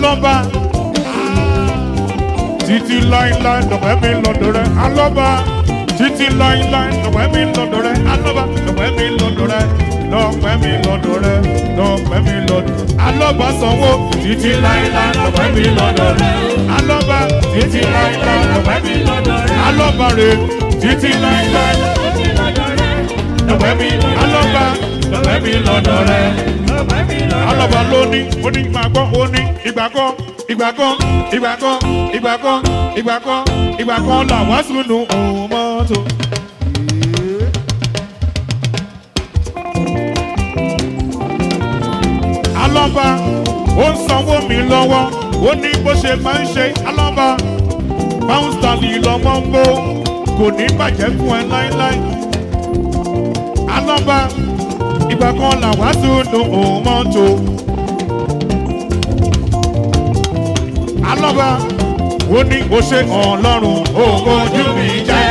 alọ́ba títí láíláí lọ́pẹ́ mi lọ́dọ̀ rẹ̀ alọ́ba títí láíláí lọ́pẹ́ mi lọ́dọ̀ rẹ̀ alọ́ba lọ́pẹ́ mi lọ́dọ̀ rẹ̀ lọ́pẹ́ mi lọ́dọ̀ rẹ̀ lọ́pẹ́ mi lọ́dọ̀ alọ́ba sanwó títí láíláí lọ́pẹ́ mi lọ́dọ̀ rẹ̀ alọ́ba títí láíláí lọ́pẹ́ mi lọ́dọ̀ rẹ̀ alọ́ba rẹ̀ títí láíláí lọ́pẹ́ mi alọ́ba lọ́pẹ́ mi lọ́dọ̀ rẹ̀ alọ́ba lóní oní ìgbàgbọ́ oní ìgbàgbọ́ ìgbàgbọ́ ìgbàgbọ́ ìgbàgbọ́ ìgbàgbọ́ ìgbàgbọ́ làwọn sùnù òun mọ́tò. alọ́ba ó ń sanwó mi lọ́wọ́ ó ní bó ṣe máa ń ṣe alọ́ba pound sterling lọ́mọ ń bó kò ní bàjẹ́ fún ẹ láíláí alọ́ba ìgbà kan làwọn sùnù òun mọ́tò. alọ́ba ó ní ó ṣe ọlọ́run ògo ojú mi jẹ́.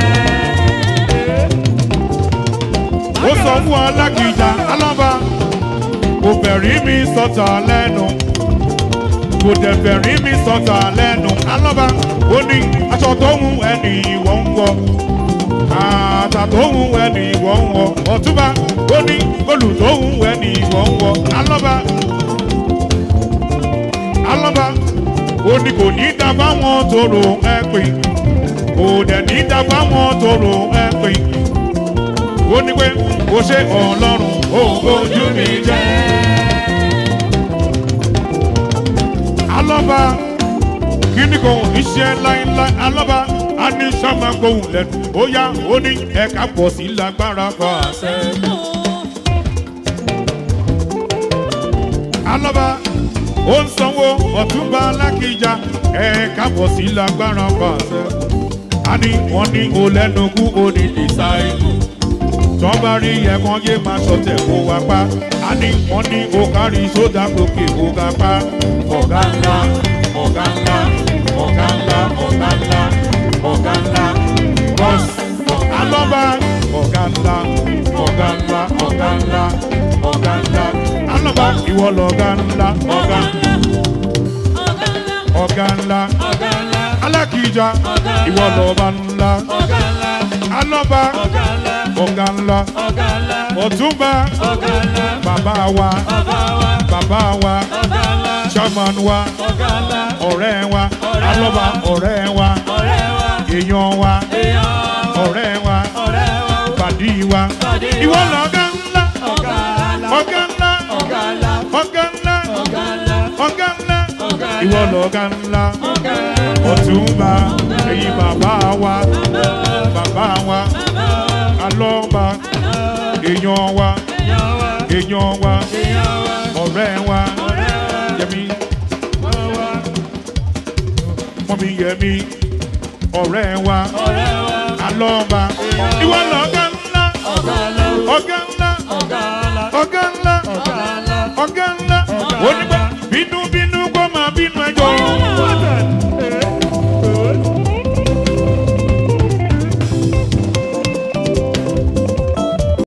ó sọ fún alákìjà alọ́ba kò bẹ̀rí mi sọ̀tà lẹ́nu kò dẹ̀ bẹ̀rí mi sọ̀tà lẹ́nu alọ́ba ó ní aṣọ tó hùn ẹni ìwọ ń wọ bàtà tó hùn ẹni ìwọ ń wọ ọ̀túnba ó ní góòlù tó hùn ẹni ìwọ ń wọ alọ́ba alọ́ba ó ní kò ní dábàá wọn tóró ẹ pé kò dẹ̀ ní dábàá wọn tóró ẹ pé ó ní pé ó ṣe ọlọ́run ògo ojú mi jẹ́. alọ́ba kí ni kò ní ṣe láíláí alọ́ba a ní sọ́mà gbóhùn lẹ́nu ó yá ó ní ẹ̀ka pọ̀ sí lágbára fàṣẹ. alọ́ba ó ń sanwó ọ̀túnba alákìjà ẹ̀ka pọ̀ sí lágbára fàṣẹ. a ní wọ́n ní olẹ́nukú oní dìsáìlì tọ́ba rí ẹ̀kan yé máa ṣọ̀tẹ̀ kó wá pa a ní wọ́n ní okari sódà lókè ògá pa ọ̀gá ńlá ọ̀gá ńlá ọ̀gá ńlá ọ̀gá ńlá ọ̀gá ńlá bọ́ọ̀sì alọ́ba ọ̀gá ńlá ọ̀gá ńlá ọ̀gá ńlá ọ̀gá ńlá alọ́ba ìwọ lọ̀gá ńlá ọ̀gá ọ̀gá ńlá alákìjà ìwọ lọ̀ba ńlá alọ́ba ọ̀gá ńlá ọ̀túnba bàbá wa chairman wa ọ̀rẹ́ wa alọ́ba ọ̀rẹ́ wa èèyàn wa ọ̀rẹ́ wa pàdí wa ìwọ lọ̀gá ńlá ọ̀gá ńlá ọ̀gá ńlá ọ̀gá ńlá ìwọ lọ̀gá ńlá ọ̀túnba èyí bàbá wa alọ́ba èèyàn wa ọ̀rẹ́ wa yẹmi mọ́mí yẹmi ọ̀rẹ́ wa alọ́ba ìwọ lọ̀gá ńlá ọ̀gá ńlá ọ̀gá ńlá ọ̀gá ńlá ọ̀gá ńlá.